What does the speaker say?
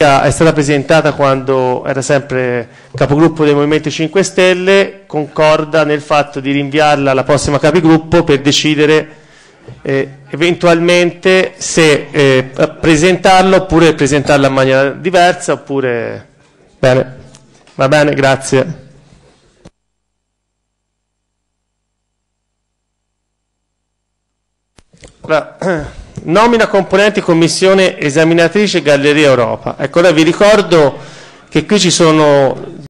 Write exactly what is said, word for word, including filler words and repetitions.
è stata presentata quando era sempre capogruppo del Movimento cinque Stelle, concorda nel fatto di rinviarla alla prossima capigruppo per decidere eh, eventualmente se eh, presentarla oppure presentarla in maniera diversa oppure... Bene, va bene, grazie. Allora, nomina componenti commissione esaminatrice Galleria Europa. Ecco, ora vi ricordo che qui ci sono